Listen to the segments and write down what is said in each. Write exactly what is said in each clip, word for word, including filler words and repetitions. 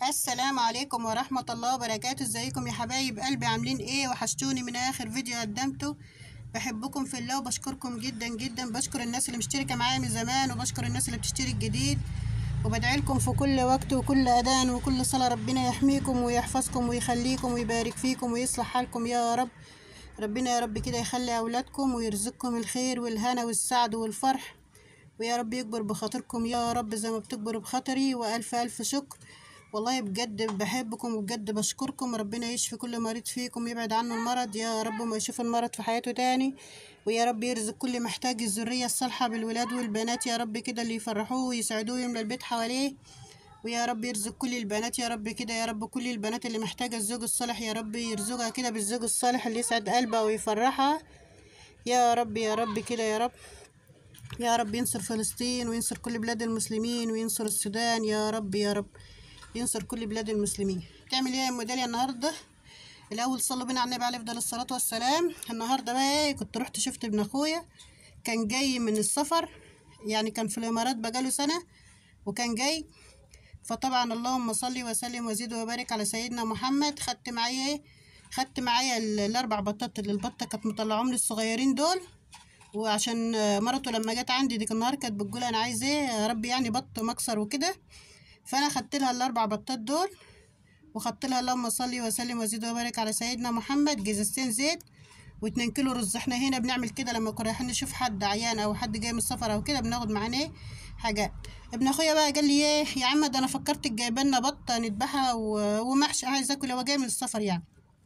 السلام عليكم ورحمة الله وبركاته. ازيكم يا حبايب قلبي؟ عاملين ايه؟ وحشتوني من اخر فيديو قدمته. بحبكم في الله وبشكركم جدا جدا. بشكر الناس اللي مشتركة معايا من زمان وبشكر الناس اللي بتشترك جديد، وبدعي لكم في كل وقت وكل اذان وكل صلاة ربنا يحميكم ويحفظكم ويخليكم ويبارك فيكم ويصلح حالكم يا رب. ربنا يا رب كده يخلي اولادكم ويرزقكم الخير والهنا والسعد والفرح، ويا رب يكبر بخاطركم يا رب زي ما بتكبروا بخاطري. والف الف شكر والله، بجد بحبكم وبجد بشكركم. ربنا يشفي كل مريض فيكم، يبعد عنه المرض يا رب، وما يشوف المرض في حياته تاني. ويا رب يرزق كل محتاج الذرية الصالحة بالولاد والبنات يا رب كده، اللي يفرحوه ويسعدوه يملى البيت حواليه. ويا رب يرزق كل البنات يا رب كده، يا رب كل البنات اللي محتاجة الزوج الصالح يا رب يرزقها كده بالزوج الصالح اللي يسعد قلبها ويفرحها يا رب. يا رب كده يا رب. يا رب ينصر فلسطين وينصر كل بلاد المسلمين وينصر السودان يا رب. يا رب ينصر كل بلاد المسلمين. تعمل ايه يا ام داليا النهارده؟ الاول صلوا بينا على النبي عليه افضل الصلاه والسلام. النهارده بقى ايه، كنت رحت شفت ابن اخويا، كان جاي من السفر، يعني كان في الامارات بقاله سنه وكان جاي. فطبعا اللهم صل وسلم وزد وبارك على سيدنا محمد. خدت معايا ايه؟ خدت معايا ال- الاربع بطات اللي البطه كانت مطلعهم لي الصغيرين دول. وعشان آه، مرته لما جت عندي ديك النهار كانت بتقول انا عايزه ايه يا رب، يعني بط مكسر وكده. فانا خدت لها الاربع بطات دول، وخدت لها اللهم صل وسلم وزد وبارك على سيدنا محمد جزازتين زيت واتنين كيلو رز. احنا هنا بنعمل كده لما كنا رايحين نشوف حد عيان او حد جاي من السفر او كده، بناخد معانا ايه حاجات. ابن اخويا بقى قال لي ايه يا عم، ده انا فكرتك جايبه لنا بطه نذبحها و- ومحشي، عايز اكل، هو جاي من السفر يعني.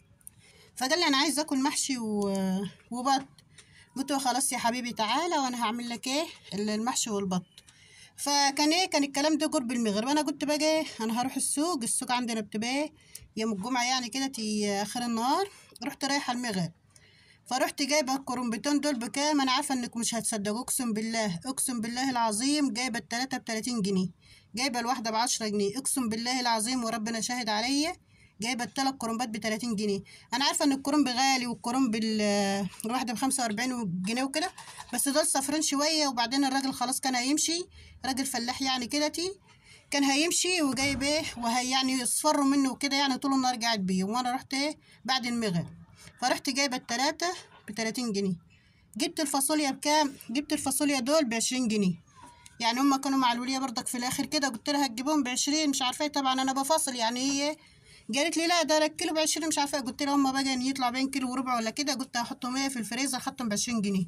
فقال لي انا عايز اكل محشي و- وبط. قلت له خلاص يا حبيبي تعالى وانا هعمل لك ايه المحشي والبط. فكان ايه، كان الكلام ده قرب المغرب. انا قلت بقى ايه، انا هروح السوق. السوق عندنا بتبقى ايه يوم الجمعه يعني كده، تي اخر النهار. رحت رايحه المغرب، فرحت جايبه الكرنبتين دول بكام؟ انا عارفه انكم مش هتصدقوا، اقسم بالله اقسم بالله العظيم جايبه التلاته بتلاتين جنيه، جايبه الواحده بعشرة جنيه، اقسم بالله العظيم وربنا شاهد عليا. جايبه التلات كرنبات بتلاتين جنيه. انا عارفه ان الكرنب غالي والكرنب ال- الواحده بخمسة واربعين جنيه وكده، بس دول صفرين شويه. وبعدين الراجل خلاص كان هيمشي، راجل فلاح يعني كده تي، كان هيمشي وجايب ايه وهي يعني يصفروا منه وكده، يعني طول النهار قاعد بيه. وانا رحت ايه بعد المغرب، فرحت جايبه التلاته بتلاتين جنيه. جبت الفاصوليا بكام؟ جبت الفاصوليا دول بعشرين جنيه. يعني هما كانوا معلوا لي برضك في الاخر كده، قلت لها هتجيبهم بعشرين مش عارفه إيه. طبعا انا بفاصل يعني هي قالت لي لا ده الكيلو بعشرين مش عارفه إيه. قلت لها هما بقى يعني يطلع بين كيلو وربع ولا كده، قلت هحطهم ايه في الفريزر، خدتهم بعشرين جنيه.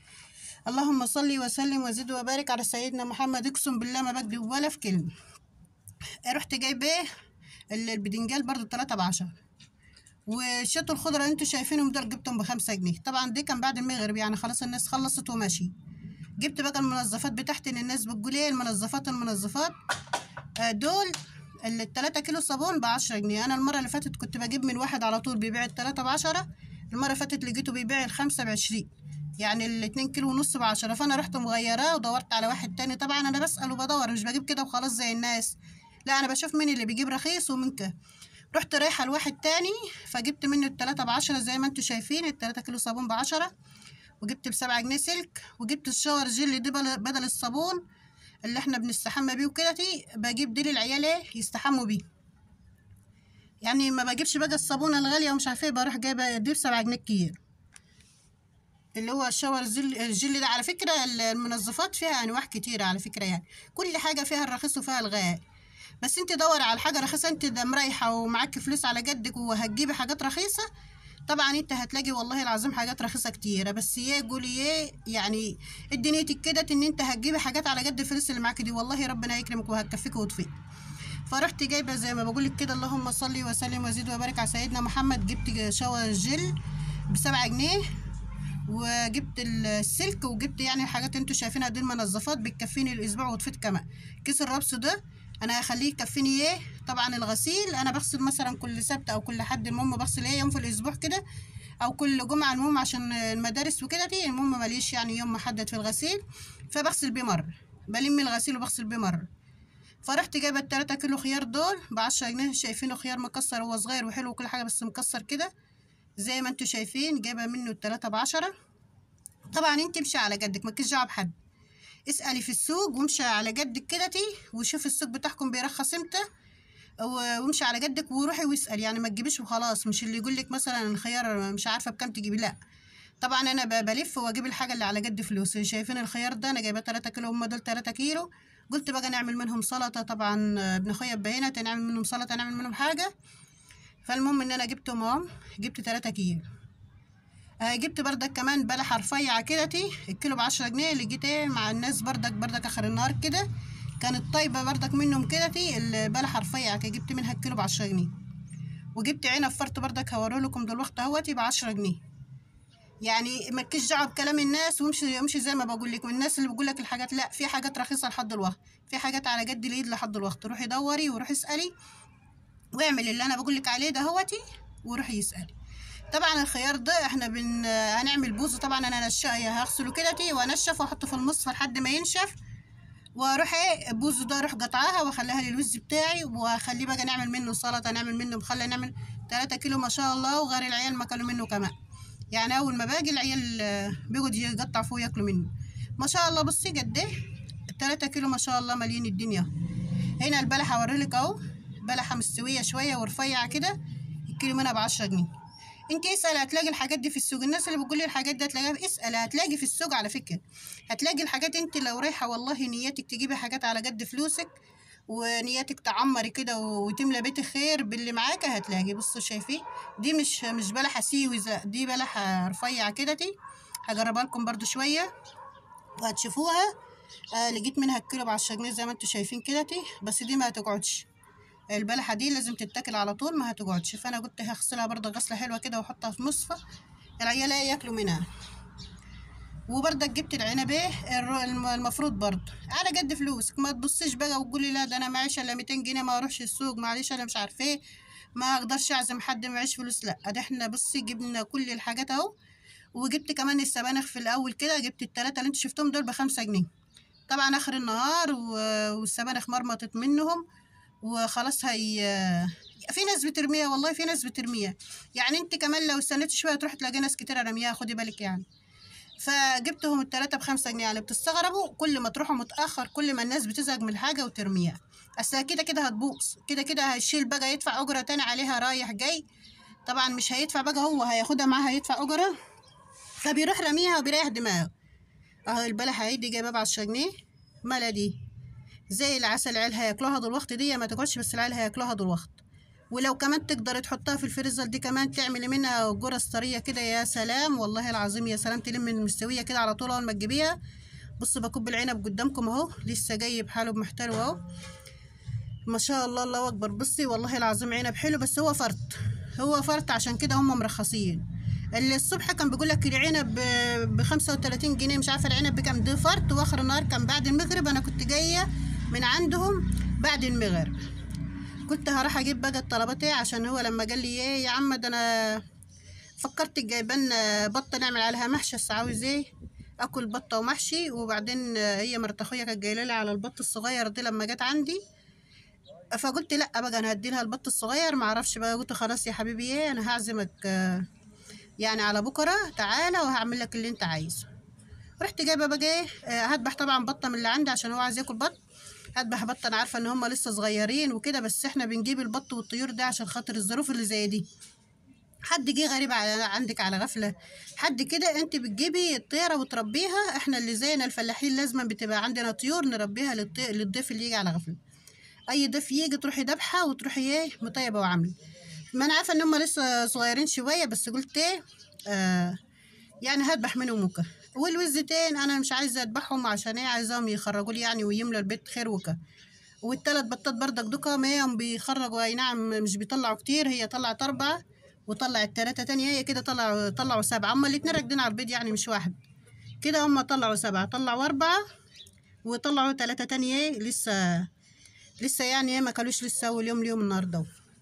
اللهم صل وسلم وزد وبارك على سيدنا محمد. اقسم بالله ما بكذب ولا في كلمه. رحت جايبه ايه ال- البدنجال برضو تلاتة بعشرة. والشطة الخضرا اللي انتوا شايفينهم دول جبتهم بخمسة جنيه. طبعا دي كان بعد المغرب يعني خلاص الناس خلصت وماشي. جبت بقى المنظفات بتاعتي، ان الناس بتقول ايه المنظفات المنظفات آه دول التلاتة كيلو صابون بعشرة جنيه. انا المرة اللي فاتت كنت بجيب من واحد على طول بيبيع التلاتة بعشرة، المرة اللي فاتت لقيته بيبيع الخمسة بعشرين، يعني الاتنين كيلو ونص بعشرة. فانا رحت مغيراه ودورت على واحد تاني. طبعا انا بسأل وبدور، مش بجيب كده وخلاص زي الناس، لا انا بشوف مين اللي بيجيب رخيص ومن كده. رحت رايحة لواحد تاني فجبت منه التلاتة بعشرة زي ما انتوا شايفين، التلاتة كيلو صابون بعشرة. وجبت بسبعة جنيه سلك، وجبت الشاور جل دي بل- بدل الصابون اللي احنا بنستحمى بيه وكده تي، بجيب دي للعيال ايه يستحموا بيه. يعني ما بجيبش بقى الصابونة الغالية ومش عارفة ايه، بروح جايبة دي بسبعة جنيه كتير. اللي هو الشاور الجل الجل ده. على فكرة المنظفات فيها انواع كتيرة على فكرة، يعني كل حاجة فيها الرخيص وفيها الغالي. بس انت دوري على حاجة رخيصة، انت ده مريحة ومعاكي فلوس على قدك وهتجيبي حاجات رخيصة. طبعا انت هتلاقي والله العظيم حاجات رخيصة كتيرة، بس ايه قولي ايه يعني ادينيتك كده ان انت هتجيبي حاجات على قد الفلوس اللي معاكي دي، والله ربنا يكرمك وهتكفيك وتفيد. فرحت جايبة زي ما بقولك كده اللهم صل وسلم وزد وبارك على سيدنا محمد. جبت شاور جل بسبعة جنيه، وجبت السلك، وجبت يعني الحاجات انتوا شايفينها دي المنظفات بتكفيني الاسبوع وتفيد كمان. كيس الربس ده انا هخليه يكفيني ايه. طبعا الغسيل انا بغسل مثلا كل سبت او كل حد، المهم بغسل ايه يوم في الاسبوع كده او كل جمعه، المهم عشان المدارس وكده دي، المهم ماليش يعني يوم محدد في الغسيل، فبغسل بيه مره، بلم الغسيل وبغسل بيه مره. فرحت جايبه التلاتة كيلو خيار دول بعشرة جنيه. شايفينه خيار مكسر، هو صغير وحلو وكل حاجه بس مكسر كده زي ما انتوا شايفين. جايبه منه التلاتة بعشرة. طبعا انت امشي على قدك، مالكيش دعوه بحد، اسالي في السوق وامشي على قدك كده تي، وشوف السوق بتاعكم بيرخص امتى. وامشي على جدك وروحي واسال، يعني ما تجيبيش وخلاص، مش اللي يقول لك مثلا الخيار مش عارفه بكام تجيبي، لا. طبعا انا ب- بلف واجيب الحاجه اللي على قد فلوسي. شايفين الخيار ده انا جايباه تلاتة كيلو، هم دول تلاتة كيلو. قلت بقى نعمل منهم سلطه، طبعا ابن اخويا بهنا نعمل منهم سلطه، نعمل منهم حاجه. فالمهم ان انا جبتهم اهم، جبت تلاتة كيلو. آه جبت بردك كمان بلحة رفيعة كدتي، الكيلو بعشرة جنيه. اللي جيت ايه مع الناس بردك بردك اخر النهار كده، كانت طيبة بردك منهم كدتي البلحة رفيعة، جبت منها الكيلو بعشرة جنيه. وجبت عنب فرط بردك هوريلكم دلوقتي اهوتي بعشرة جنيه. يعني مالكيش دعوه بكلام الناس، وامشي امشي زي ما بقول لك. والناس اللي بقول لك الحاجات، لا، في حاجات رخيصه لحد الوقت، في حاجات على قد الايد لحد الوقت. روحي دوري وروحي اسالي واعملي اللي انا بقول لك عليه ده هوتي، وروحي اسالي. طبعا الخيار ده احنا بن هنعمل بوزه. طبعا انا نشأ هغسله كده وانشف واحطه في المصفى لحد ما ينشف، واروح ايه بوزه ده اروح قطعها واخليها للوز بتاعي، واخليه بقى نعمل منه سلطه، نعمل منه مخلل، نعمل تلاتة كيلو ما شاء الله. وغير العيال ما كانوا منه كمان، يعني اول ما باجي العيال آه، بيقعد يقطع فوق ياكلوا منه ما شاء الله. بصي قد ايه تلاتة كيلو ما شاء الله مالين الدنيا. هنا البلحه اوريلك اهو، بلحه مستويه شويه ورفيعه كده، الكيلو منها بعشرة جنيه. انت اسال هتلاقي الحاجات دي في السوق. الناس اللي بتقول لي الحاجات دي هتلاقيها، اسال هتلاقي في السوق على فكره. هتلاقي الحاجات. انت لو رايحه والله نيتك تجيبي حاجات على قد فلوسك، ونيتك تعمري كده وتملى بيتك خير باللي معاك، هتلاقي. بصوا شايفين دي مش مش بلحه سيوز، لا دي بلحه رفيعه كده. دي هجربها لكم برضو شويه وهتشوفوها. آه لقيت منها الكيلو بعشرة جنيه زي ما انتوا شايفين كده. بس دي ما هتقعدش، البلحه دي لازم تتاكل على طول، ما هتقعدش. فانا قلت هغسلها برضه غسله حلوه كده واحطها في مصفى العيال ياكلوا منها. وبرضك جبت العنبه الر- الم- المفروض برضه على قد فلوسك. ما تبصيش بقى وتقولي لا ده انا معيش الا ميتين جنيه ما اروحش السوق، معلش انا مش عارفه ايه، ما اقدرش اعزم حد معيش فلوس. لا ده احنا بصي جبنا كل الحاجات اهو. وجبت كمان السبانخ في الاول كده، جبت التلاتة اللي انتوا شفتهم دول بخمسة جنيه. طبعا اخر النهار و- والسبانخ مرمطت منهم وخلاص. هي في ناس بترميها، والله في ناس بترميها. يعني انت كمان لو استنيت شويه تروح تلاقي ناس كتير رميها، خدي بالك يعني. فجبتهم التلاتة بخمسة جنيه. يعني بتستغربوا كل ما تروحوا متأخر كل ما الناس بتزهق من الحاجة وترميها. أصل كده كده هتبوظ، كده كده هيشيل بقى يدفع أجرة تاني عليها رايح جاي. طبعا مش هيدفع بقى، هو هياخدها معاه هيدفع أجرة، فبيروح رميها وبيريح دماغه. اهو البلحة اهي دي جايبها بعشرة جنيه ملا دي زي العسل. العيال هياكلوها دلوقتي، دي ما تقعدش بس العيال هياكلوها دلوقتي. ولو كمان تقدر تحطها في الفريزر دي كمان تعملي منها جرس طريه كده، يا سلام والله العظيم يا سلام. تلم المستويه كده على طول اول ما تجيبيها. بص بكب العنب قدامكم اهو لسه جاي بحاله بمحتوى اهو ما شاء الله الله اكبر. بصي والله العظيم عنب حلو، بس هو فرط، هو فرط عشان كده هم مرخصين. اللي الصبح كان بيقول لك العنب ب خمسة وتلاتين جنيه، مش عارفه العنب بكام، ده فرط. واخر النهار كان بعد المغرب، انا كنت جايه من عندهم بعد المغرب، كنت هروح اجيب بقى الطلبات ايه، عشان هو لما قال لي ايه يا عم ده انا فكرت جايبان بطه نعمل عليها محشي، بس عاوز ايه اكل بطه ومحشي. وبعدين هي مرت اخويا كانت جايله لي على البط الصغير دي لما جت عندي، فقلت لا بقى انا هدي لها البط الصغير ما اعرفش بقى. قلت خلاص يا حبيبي ايه انا هعزمك آه، يعني على بكره تعالى وهعمل لك اللي انت عايزه. رحت جايبه بقى ايه آه، هذبح طبعا بطه من اللي عندي عشان هو عايز ياكل بط. هذبح بطه، انا عارفه ان هم لسه صغيرين وكده، بس احنا بنجيب البط والطيور ده عشان خاطر الظروف اللي زي دي. حد جه غريب على عندك على غفله، حد كده انت بتجيبي الطيره وتربيها. احنا اللي زينا الفلاحين لازم بتبقى عندنا طيور نربيها للطي... للضيف اللي يجي على غفله. اي ضيف يجي تروحي ذبحه وتروحي ايه مطيبه وعامله. ما انا عارفه ان هم لسه صغيرين شويه، بس قلت ايه آه يعني هذبح منهم وكا. والوزتين انا مش عايزه اذبحهم عشان ايه، عايزاهم يخرجوا لي يعني ويملوا البيت خير وكا. والتلات بطات بردك دوكا ما هم بيخرجوا، اي نعم مش بيطلعوا كتير، هي طلعت اربعة وطلعت تلاتة تانية، هي كده طلعوا طلعوا سبعة. هما الاتنين راكدين على البيض يعني مش واحد كده، هما طلعوا سبعة، طلعوا أربعة وطلعوا تلاتة تانية لسه لسه يعني إيه ما كلوش لسه أول يوم اليوم النهاردة.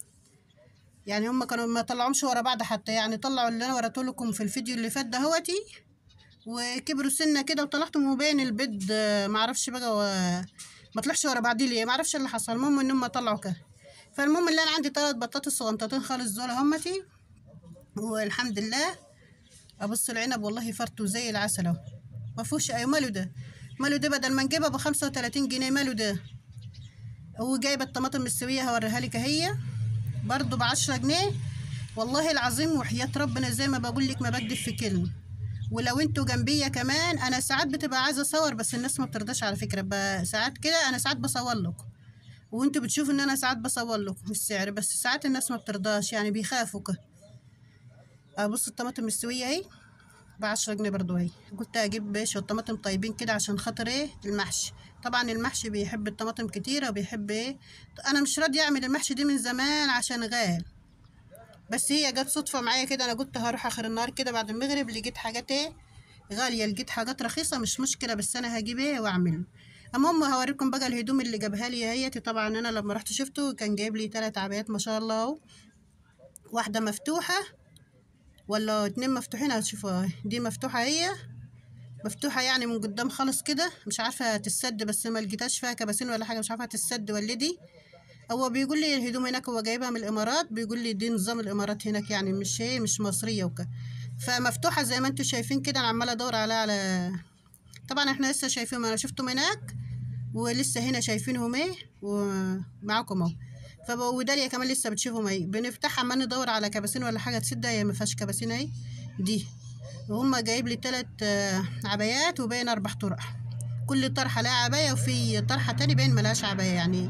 يعني هما كانوا ما طلعهمش ورا بعض حتى، يعني طلعوا اللي أنا وريته لكم في الفيديو اللي فات ده هوتي، وكبروا سنة كده وطلعتهم وبين البيض آه، معرفش بقى و... ما طلعش ورا بعضيه ليه معرفش اللي حصل. المهم إن هما طلعوا كده. فالمهم اللي أنا عندي تلات بطاطس صغنطتين خالص دول همتي، والحمد لله. ابص العنب والله فرطه زي العسل اهو، ما فيهوش اي. ماله ده ماله ده بدل ما نجيبها ب خمسة وتلاتين جنيه، ماله ده وجايبه الطماطم مستويه هوريها لك اهي برضو بعشرة جنيه. والله العظيم وحياة ربنا زي ما بقول لك ما بكدب في كلمه. ولو انتوا جنبيه كمان، انا ساعات بتبقى عايزه اصور بس الناس ما بترضاش على فكره. ب- ساعات كده انا ساعات بصور لكم وانتوا بتشوفوا ان انا ساعات بصور لكم السعر، بس ساعات الناس ما بترضاش يعني بيخافوا كده. ابص الطماطم مستويه اهي بعشرة جنيه برضو اهي. قلت اجيب شويه طماطم طيبين كده عشان خاطر ايه المحشي. طبعا المحشي بيحب الطماطم كتيره وبيحب ايه. انا مش راضيه اعمل المحشي دي من زمان عشان غال، بس هي جت صدفه معايا كده. انا قلت هروح اخر النهار كده بعد المغرب، لقيت حاجات ايه غاليه، لقيت حاجات رخيصه مش مشكله، بس انا هجيب ايه واعمله. المهم هوريكم بقى الهدوم اللي جابها لي اهيتي. طبعا انا لما رحت شفته كان جايب لي ثلاث عبايات ما شاء الله اهو. واحده مفتوحه ولا اتنين مفتوحين، هتشوفوا دي مفتوحه هي مفتوحة يعني من قدام خالص كده، مش عارفة تسد، بس ما لقيتهاش فيها كباسين ولا حاجة، مش عارفة تسد ولا دي. هو بيقول لي الهدوم هناك هو جايبها من الإمارات، بيقول لي دي نظام الإمارات هناك يعني مش هي مش مصرية وكده. فمفتوحة زي ما انتوا شايفين كده. أنا عمالة أدور عليها على، طبعا احنا لسه شايفينهم، أنا شفتهم هناك ولسه هنا شايفينهم ايه ومعاكم اهو. فب وداليا كمان لسه بتشوفهم اهي. بنفتحها عمال ندور على كباسين ولا حاجة تسد، هي ما فيهاش كباسين اهي دي. وهم جايب لي تلات آه، عبايات وبين اربع طرح. كل طرحه لها عبايه وفي طرحه تاني باين ملهاش عبايه يعني.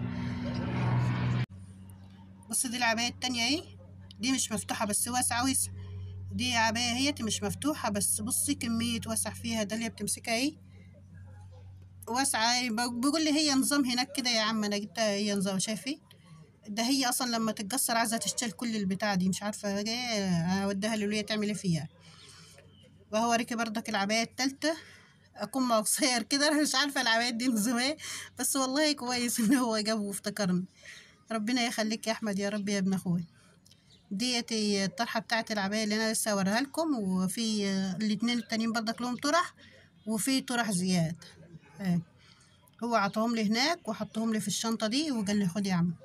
بص دي العبايه التانية اهي، دي مش مفتوحه بس واسعه واسعه. دي عبايه هي مش مفتوحه بس بصي كميه واسع فيها. ده اللي بتمسكها اهي واسعه اهي. ب- بيقول لي هي نظام هناك كده يا عم. انا جبتها هي نظام شايفي. ده هي اصلا لما تتكسر عايزه تشتري كل البتاع دي، مش عارفه جايه اوديها للوليه تعمل ايه فيها. وهوريكي برضك العبايه التالتة. اكون ما قصير كده. انا مش عارفه العبايات دي نظام ايه، بس والله كويس ان هو جابه وافتكرني. ربنا يخليك يا احمد يا رب يا ابن اخوي. ديتي الطرحه بتاعت العبايه اللي انا لسه هوريها لكم. وفي الاتنين التانيين برضك لهم طرح وفي طرح زياد. آه. هو عطاهم لي هناك وحطهم لي في الشنطه دي وقال لي خد يا عم،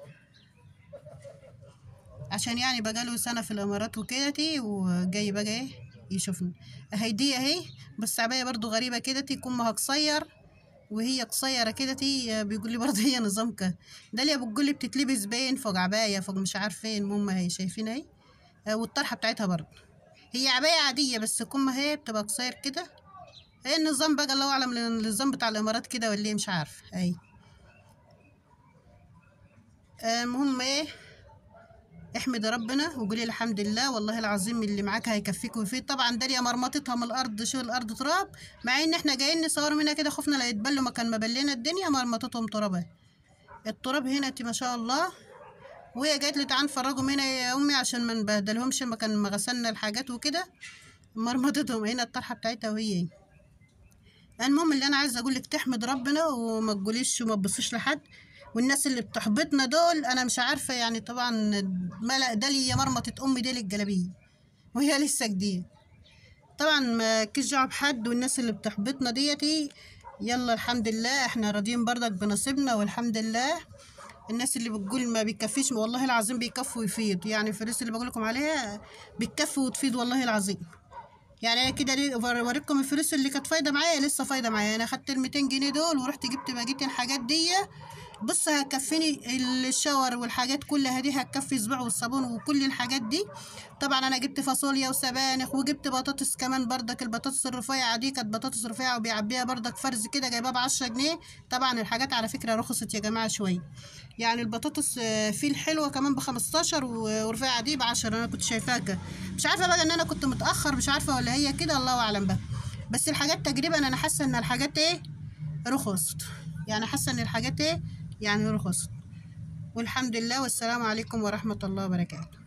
عشان يعني بقاله سنه في الامارات وكدتي وجاي بقى ايه يشوفني. اهي دي اهي بس عبايه برضو غريبه كدتي كمها قصير وهي قصيرة كده. تي بيقول لي برضه هي نظام كده. ده اللي بتقول لي بتتلبس باين فوق عباية فوق مش عارف فين. المهم هي شايفين اهي. آه، والطرحة بتاعتها برضه هي عباية عادية بس كمها هي بتبقى قصير كده. هي النظام بقى الله أعلم النظام بتاع الإمارات كده ولا ايه مش عارف اهي. آه، المهم ايه احمد ربنا وقولي الحمد لله والله العظيم اللي معاك هيكفيك ويفيد. طبعا داليا مرمطتها من الارض شو الارض تراب، مع ان احنا جايين نصور منها كده خفنا لا يتبلوا مكان ما بلينا الدنيا. مرمطتهم تراب. التراب هنا تي ما شاء الله. وهي جات لي تعال نفرجهم هنا يا امي عشان ما نبهدلهمش مكان ما غسلنا الحاجات وكده. مرمطتهم هنا الطرحه بتاعتها وهي. المهم اللي انا عايزه اقول لك تحمد ربنا وما تقوليش وما تبصيش لحد. والناس اللي بتحبطنا دول انا مش عارفه يعني. طبعا ملأ دالي مرمطه امي دي الجلابيه وهي لسه جديده. طبعا ما كيش دعوه بحد. والناس اللي بتحبطنا ديتي يلا الحمد لله احنا راضيين برضك بنصيبنا والحمد لله. الناس اللي بتقول ما بيكفيش والله العظيم بيكفي ويفيض. يعني الفلوس اللي بقول لكم عليها بتكفي وتفيض والله العظيم. يعني انا كده ليه اوريكم الفلوس اللي كانت فايده معايا لسه فايده معايا. انا خدت ال ميتين جنيه دول ورحت جبت بقيه الحاجات دي. بص هتكفيني الشاور والحاجات كلها دي هتكفي اسبوع والصابون وكل الحاجات دي. طبعا انا جبت فاصوليا وسبانخ وجبت بطاطس كمان بردك. البطاطس الرفيعه دي كانت بطاطس رفيعه وبيعبيها بردك فرز كده جايباها بعشرة جنيه. طبعا الحاجات على فكره رخصت يا جماعه شويه. يعني البطاطس آه، في الحلوه كمان بخمستاشر ورفيعه دي بعشرة. انا كنت شايفاها كده. مش عارفه بقى ان انا كنت متاخر مش عارفه ولا هي كده الله اعلم بقى. بس الحاجات تقريبا انا حاسه ان الحاجات ايه رخصت. يعني حاسه ان الحاجات ايه يعني رخصت. والحمد لله والسلام عليكم ورحمه الله وبركاته.